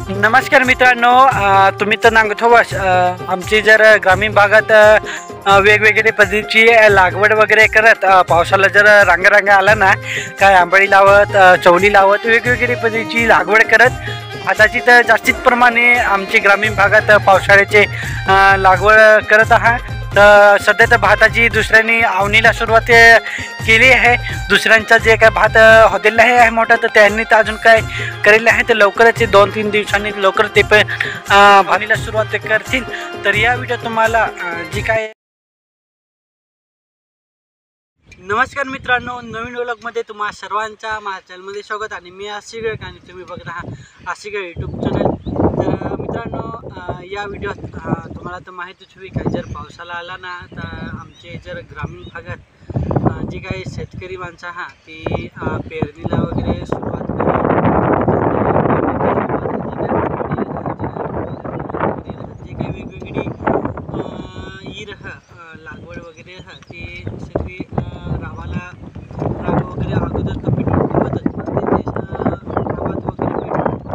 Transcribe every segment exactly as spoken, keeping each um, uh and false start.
नमस्कार मित्रांनो, अ, तुम्ही तर नांगथोवास आमची जर ग्रामीण भागात अ, वेगवेगळ्या पद्धतीची लागवड वगैरे करत अ, पावसाला जर रांगा आला ना, काय आंबळी लावत अ, चवली लावत वेगवेगळ्या पद्धतीची लागवड करत भाताची तर जास्तीत प्रमाणे आमची ग्रामीण भागात पावसाळ्याचे अ, लागवड करत आहात. तर सध्या तर भाताची दुसऱ्यांनी आवणीला सुरुवात केली आहे. दुसऱ्यांचा जे काय भात होतेला आहे मोठा, तर त्यांनी तर अजून काय करेल आहे. तर लवकरच दोन तीन दिवसांनी लवकर ते पण भाणीला सुरुवात करतील. तर या व्हिडिओ तुम्हाला अ, जी काय नमस्कार मित्रांनो, नवीन व्लॉगमध्ये तुम्हा सर्वांचा माझ्या चॅनलमध्ये स्वागत. आणि मी आशिक आणि तुम्ही बघत आहात आशिक यूट्यूब चॅनल. तर मित्रांनो, या व्हिडिओत तुम्हाला तर माहितीच होईल काय, जर पावसाला आला ना तर आमचे जर ग्रामीण भागात जी काही शेतकरी माणसं हा ती पेरणीला वगैरे सुरुवात जे काही वेगवेगळी ईर लागवड वगैरे हा ती सगळी रावाला राव वगैरे अगोदर तर पेटून ठेवतच गावात वगैरे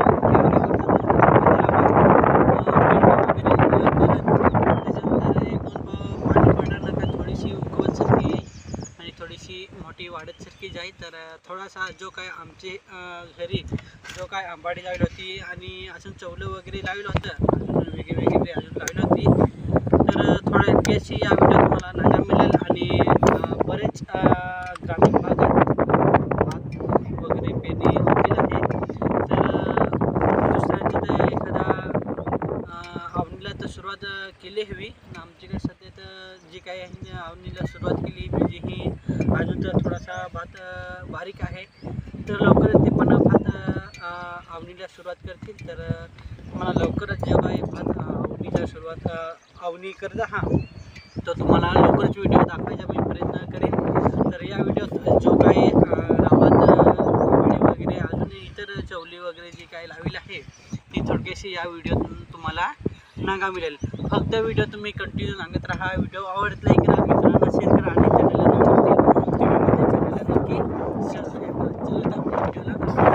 त्याच्यानंतर पाणी पडणार का थोडीशी उगवत सारखी आणि थोडीशी मोठी वाढत सारखी जाईल. तर थोडासा जो काय आमचे घरी जो काय आंबाडी लावली होती आणि अजून चवलं वगैरे लावलं होतं, अजून वेगळी वेगळी अजून लावली होती. तर थोड्या इतक्याशी या व्हिडिओ तुम्हाला नागा मिळेल. आणि बरेच ग्रामीण भागात भात वगैरे पेरणी होतील आहे. तर दुसऱ्यांची तर एखादा आवणीला तर सुरुवात केली हवी. आमच्याकडे सध्या तर जी काही आहे आवणीला सुरुवात केली, म्हणजे ही अजून तर थोडासा भात बारीक आहे. तर लवकरच ते पण भात आवणीला सुरुवात करतील. तर मला लवकरच जेव्हा भात आवणीला सुरुवात आवणी करता हा तो तुम्हाला लवकरच व्हिडिओ दाखवायचा मी प्रयत्न करेन. तर या व्हिडिओत जो काही गावात व्हिडिओ वगैरे अजून इतर चवली वगैरे जी काही लावली आहे ती थोडक्याशी या व्हिडिओतून तुम्हाला नागा मिळेल. फक्त व्हिडिओ तुम्ही कंटिन्यू सांगत राहा. व्हिडिओ आवडत लाईक करा, मित्रांना शेअर करा आणि चॅनलला नवीन असतील तुम्ही माझ्या चॅनलला नक्की सबस्क्राईब करा. चला तर व्हिडिओला